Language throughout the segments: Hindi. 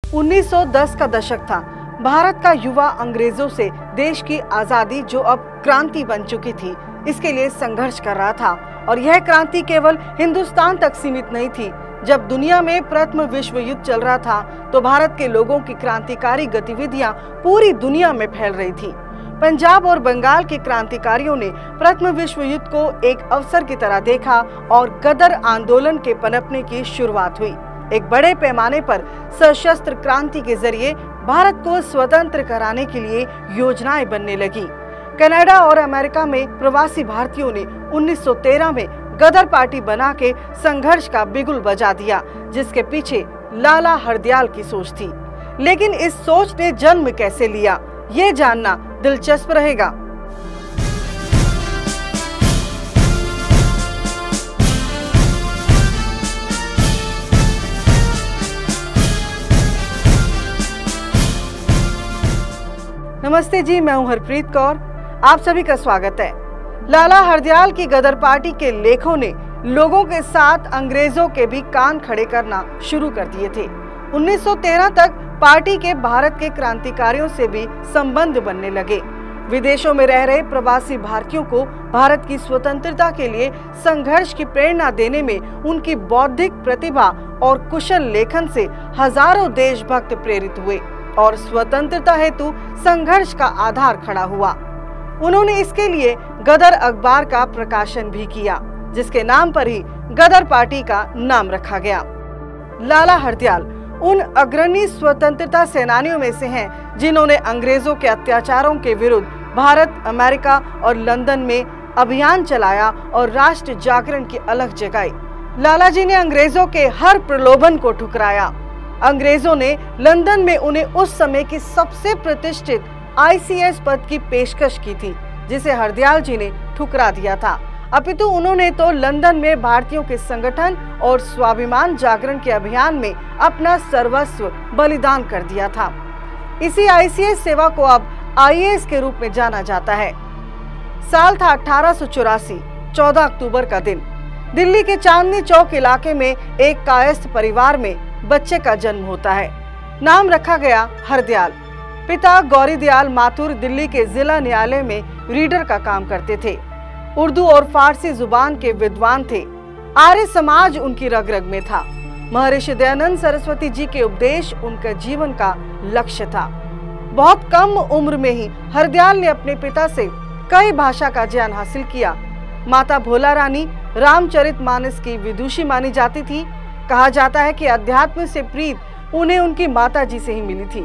1910 का दशक था। भारत का युवा अंग्रेजों से देश की आजादी, जो अब क्रांति बन चुकी थी, इसके लिए संघर्ष कर रहा था। और यह क्रांति केवल हिंदुस्तान तक सीमित नहीं थी। जब दुनिया में प्रथम विश्व युद्ध चल रहा था तो भारत के लोगों की क्रांतिकारी गतिविधियां पूरी दुनिया में फैल रही थी। पंजाब और बंगाल के क्रांतिकारियों ने प्रथम विश्व युद्ध को एक अवसर की तरह देखा और गदर आंदोलन के पनपने की शुरुआत हुई। एक बड़े पैमाने पर सशस्त्र क्रांति के जरिए भारत को स्वतंत्र कराने के लिए योजनाएं बनने लगी। कनाडा और अमेरिका में प्रवासी भारतीयों ने 1913 में गदर पार्टी बना के संघर्ष का बिगुल बजा दिया, जिसके पीछे लाला हरदयाल की सोच थी। लेकिन इस सोच ने जन्म कैसे लिया, ये जानना दिलचस्प रहेगा। नमस्ते जी, मैं हूं हरप्रीत कौर, आप सभी का स्वागत है। लाला हरदयाल की गदर पार्टी के लेखों ने लोगों के साथ अंग्रेजों के भी कान खड़े करना शुरू कर दिए थे। 1913 तक पार्टी के भारत के क्रांतिकारियों से भी संबंध बनने लगे। विदेशों में रह रहे प्रवासी भारतीयों को भारत की स्वतंत्रता के लिए संघर्ष की प्रेरणा देने में उनकी बौद्धिक प्रतिभा और कुशल लेखन से हजारों देशभक्त प्रेरित हुए और स्वतंत्रता हेतु संघर्ष का आधार खड़ा हुआ। उन्होंने इसके लिए गदर अखबार का प्रकाशन भी किया, जिसके नाम पर ही गदर पार्टी का नाम रखा गया। लाला हरदयाल उन अग्रणी स्वतंत्रता सेनानियों में से हैं जिन्होंने अंग्रेजों के अत्याचारों के विरुद्ध भारत, अमेरिका और लंदन में अभियान चलाया और राष्ट्र जागरण की अलख जगाई। लाला जी ने अंग्रेजों के हर प्रलोभन को ठुकराया। अंग्रेजों ने लंदन में उन्हें उस समय की सबसे प्रतिष्ठित ICS पद की पेशकश की थी, जिसे हरदयाल जी ने ठुकरा दिया था। अपितु उन्होंने तो लंदन में भारतीयों के संगठन और स्वाभिमान जागरण के अभियान में अपना सर्वस्व बलिदान कर दिया था। इसी ICS सेवा को अब IAS के रूप में जाना जाता है। साल था 1884, 14 अक्टूबर का दिन। दिल्ली के चांदनी चौक इलाके में एक कायस्थ परिवार में बच्चे का जन्म होता है। नाम रखा गया हरदयाल। पिता गौरीदयाल माथुर दिल्ली के जिला न्यायालय में रीडर का काम करते थे। उर्दू और फारसी जुबान के विद्वान थे। आर्य समाज उनकी रग रग में था। महर्षि दयानंद सरस्वती जी के उपदेश उनका जीवन का लक्ष्य था। बहुत कम उम्र में ही हरदयाल ने अपने पिता से कई भाषा का ज्ञान हासिल किया। माता भोला रानी रामचरितमानस की विदुषी मानी जाती थी। कहा जाता है कि अध्यात्म से प्रीत उन्हें उनकी माता जी से ही मिली थी।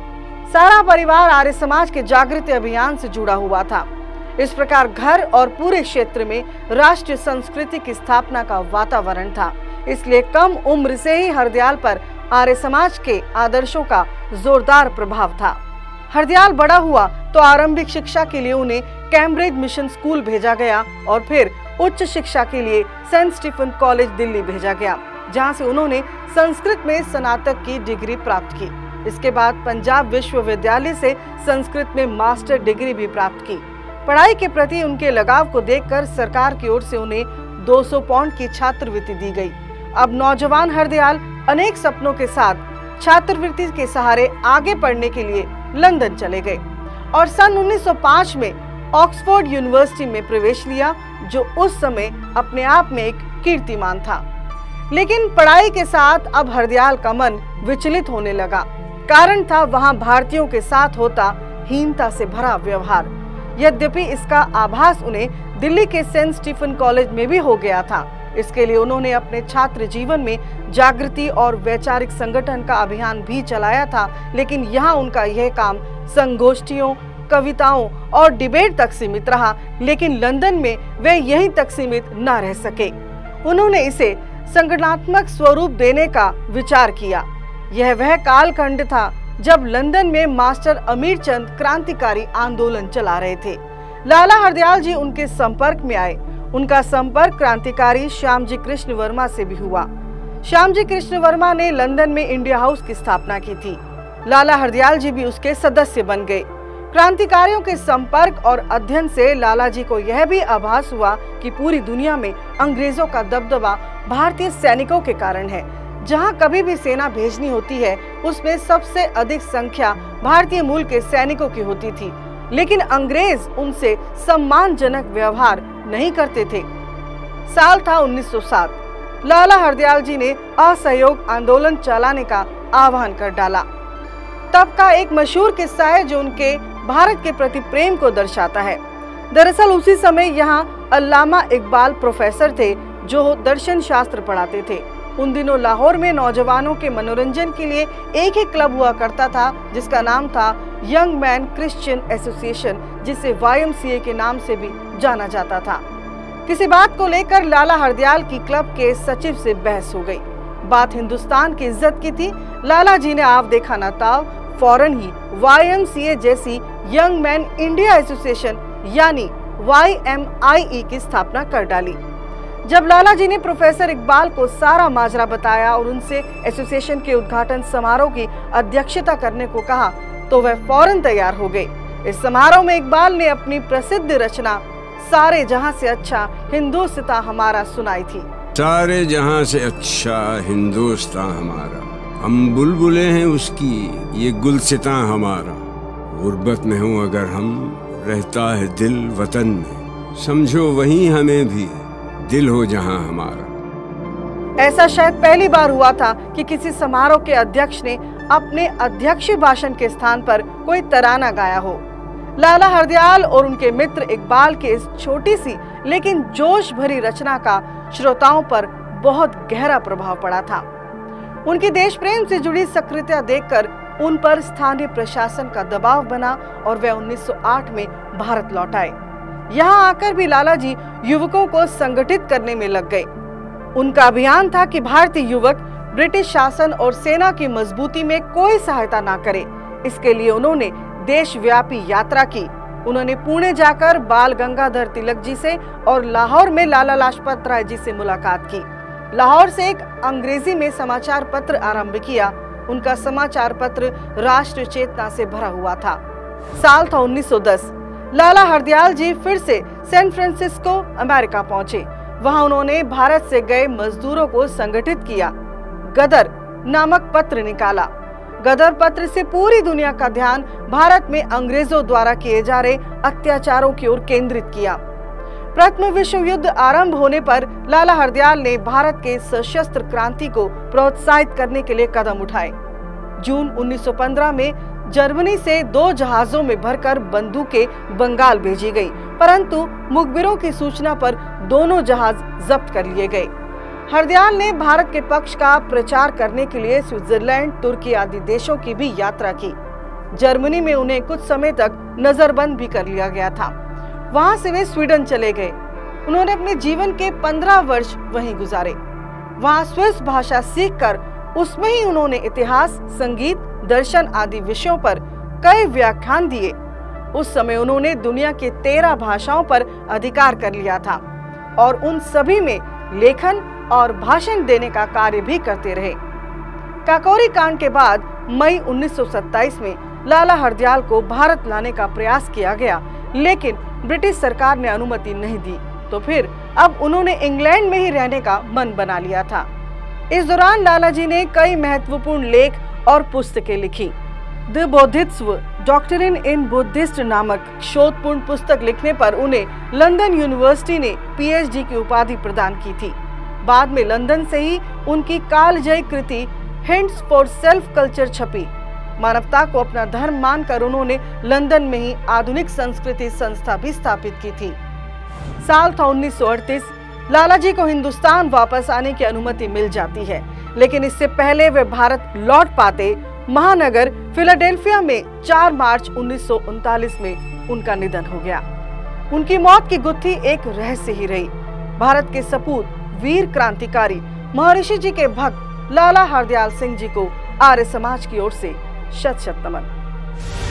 सारा परिवार आर्य समाज के जागृति अभियान से जुड़ा हुआ था। इस प्रकार घर और पूरे क्षेत्र में राष्ट्रीय संस्कृति की स्थापना का वातावरण था। इसलिए कम उम्र से ही हरदयाल पर आर्य समाज के आदर्शों का जोरदार प्रभाव था। हरदयाल बड़ा हुआ तो आरंभिक शिक्षा के लिए उन्हें कैम्ब्रिज मिशन स्कूल भेजा गया और फिर उच्च शिक्षा के लिए सेंट स्टीफन कॉलेज दिल्ली भेजा गया, जहां से उन्होंने संस्कृत में स्नातक की डिग्री प्राप्त की। इसके बाद पंजाब विश्वविद्यालय से संस्कृत में मास्टर डिग्री भी प्राप्त की। पढ़ाई के प्रति उनके लगाव को देखकर सरकार की ओर से उन्हें 200 पाउंड की छात्रवृत्ति दी गई। अब नौजवान हरदयाल अनेक सपनों के साथ छात्रवृत्ति के सहारे आगे पढ़ने के लिए लंदन चले गए और सन 1905 में ऑक्सफोर्ड यूनिवर्सिटी में प्रवेश लिया, जो उस समय अपने आप में एक कीर्तिमान था। लेकिन पढ़ाई के साथ अब हरदयाल का मन विचलित होने लगा। कारण था वहां भारतीयों के साथ होता हीनता से भरा व्यवहार। यद्यपि इसका आभास उन्हें दिल्ली के सेंट स्टीफन कॉलेज में भी हो गया था। इसके लिए उन्होंने अपने छात्र जीवन में जागृति और वैचारिक संगठन का अभियान भी चलाया था। लेकिन यहाँ उनका यह काम संगोष्ठियों, कविताओं और डिबेट तक सीमित रहा। लेकिन लंदन में वे यहीं तक सीमित न रह सके। उन्होंने इसे संगठनात्मक स्वरूप देने का विचार किया। यह वह कालखंड था जब लंदन में मास्टर अमीरचंद क्रांतिकारी आंदोलन चला रहे थे। लाला हरदयाल जी उनके संपर्क में आए। उनका संपर्क क्रांतिकारी श्यामजी कृष्ण वर्मा से भी हुआ। श्यामजी कृष्ण वर्मा ने लंदन में इंडिया हाउस की स्थापना की थी। लाला हरदयाल जी भी उसके सदस्य बन गए। क्रांतिकारियों के संपर्क और अध्ययन से लाला जी को यह भी आभास हुआ कि पूरी दुनिया में अंग्रेजों का दबदबा भारतीय सैनिकों के कारण है, जहां कभी भी सेना भेजनी होती है उसमें सबसे अधिक संख्या भारतीय मूल के सैनिकों की होती थी, लेकिन अंग्रेज उनसे सम्मानजनक व्यवहार नहीं करते थे। साल था 1907। लाला हरदयाल जी ने असहयोग आंदोलन चलाने का आह्वान कर डाला। तब का एक मशहूर किस्सा है जो उनके भारत के प्रति प्रेम को दर्शाता है। दरअसल उसी समय यहाँ अल्लामा इकबाल प्रोफेसर थे जो दर्शन शास्त्र पढ़ाते थे। उन दिनों लाहौर में नौजवानों के मनोरंजन के लिए एक ही क्लब हुआ करता था जिसका नाम था यंग मैन क्रिश्चियन एसोसिएशन, जिसे YMCA के नाम से भी जाना जाता था। किसी बात को लेकर लाला हरदयाल की क्लब के सचिव से बहस हो गई। बात हिंदुस्तान की इज्जत की थी। लाला जी ने आप देखा ना ताव फौरन ही YMCA जैसी यंग मैन इंडिया एसोसिएशन यानी YMIE की स्थापना कर डाली। जब लाला जी ने प्रोफेसर इकबाल को सारा माजरा बताया और उनसे एसोसिएशन के उद्घाटन समारोह की अध्यक्षता करने को कहा तो वह फौरन तैयार हो गए। इस समारोह में इकबाल ने अपनी प्रसिद्ध रचना सारे जहां से अच्छा हिंदुस्तां हमारा सुनाई थी। सारे जहां से अच्छा हिंदुस्तां हमारा, हम बुलबुले हैं उसकी, ये गुलसितां हमारा। गुर्बत में हूँ अगर हम, रहता है दिल वतन में, समझो वहीं हमें भी दिल हो जहां हमारा। ऐसा शायद पहली बार हुआ था कि किसी समारोह के अध्यक्ष ने अपने अध्यक्षीय भाषण के स्थान पर कोई तराना गाया हो। लाला हरदयाल और उनके मित्र इकबाल की इस छोटी सी लेकिन जोश भरी रचना का श्रोताओं पर बहुत गहरा प्रभाव पड़ा था। उनकी देश प्रेम से जुड़ी सक्रियता देखकर उन पर स्थानीय प्रशासन का दबाव बना और वे 1908 में भारत लौट आए। यहाँ आकर भी लाला जी युवकों को संगठित करने में लग गए। उनका अभियान था कि भारतीय युवक ब्रिटिश शासन और सेना की मजबूती में कोई सहायता ना करे। इसके लिए उन्होंने देशव्यापी यात्रा की। उन्होंने पुणे जाकर बाल गंगाधर तिलक जी से और लाहौर में लाला लाजपत राय जी से मुलाकात की। लाहौर से एक अंग्रेजी में समाचार पत्र आरंभ किया। उनका समाचार पत्र राष्ट्र चेतना से भरा हुआ था। साल था 1910। लाला हरदयाल जी फिर से सैन फ्रांसिस्को अमेरिका पहुंचे। वहां उन्होंने भारत से गए मजदूरों को संगठित किया। गदर नामक पत्र निकाला। गदर पत्र से पूरी दुनिया का ध्यान भारत में अंग्रेजों द्वारा किए जा रहे अत्याचारों की ओर केंद्रित किया। प्रथम विश्व युद्ध आरंभ होने पर लाला हरदयाल ने भारत के सशस्त्र क्रांति को प्रोत्साहित करने के लिए कदम उठाए। जून 1915 में जर्मनी से 2 जहाजों में भरकर बंदूकें बंगाल भेजी गई, परंतु मुखबिरों की सूचना पर दोनों जहाज जब्त कर लिए गए। हरदयाल ने भारत के पक्ष का प्रचार करने के लिए स्विट्जरलैंड, तुर्की आदि देशों की भी यात्रा की। जर्मनी में उन्हें कुछ समय तक नजरबंद भी कर लिया गया था। वहां से वे स्वीडन चले गए। उन्होंने अपने जीवन के 15 वर्ष वहीं गुजारे। वहां स्विस भाषा सीखकर उसमें ही उन्होंने इतिहास, संगीत, दर्शन आदि विषयों पर कई व्याख्यान दिए। उस समय उन्होंने दुनिया के 13 भाषाओं पर अधिकार कर लिया था और उन सभी में लेखन और भाषण देने का कार्य भी करते रहे। काकोरी कांड के बाद मई 1927 में लाला हरदयाल को भारत लाने का प्रयास किया गया, लेकिन ब्रिटिश सरकार ने अनुमति नहीं दी। तो फिर अब उन्होंने इंग्लैंड में ही रहने का मन बना लिया था। इस दौरान लाला जी ने कई महत्वपूर्ण लेख और पुस्तकें लिखी। The Bodhisattva doctrine in Buddhist नामक शोधपूर्ण पुस्तक लिखने पर उन्हें लंदन यूनिवर्सिटी ने PhD की उपाधि प्रदान की थी। बाद में लंदन से ही उनकी कालजयी कृति हिंट्स फॉर सेल्फ कल्चर छपी। मानवता को अपना धर्म मानकर उन्होंने लंदन में ही आधुनिक संस्कृति संस्था भी स्थापित की थी। साल था 1938। लाला जी को हिंदुस्तान वापस आने की अनुमति मिल जाती है, लेकिन इससे पहले वे भारत लौट पाते महानगर फिलाडेल्फिया में 4 मार्च 1939 में उनका निधन हो गया। उनकी मौत की गुत्थी एक रहस्य ही रही। भारत के सपूत, वीर क्रांतिकारी, महर्षि जी के भक्त लाला हरदयाल सिंह जी को आर्य समाज की ओर से शत शत नमन।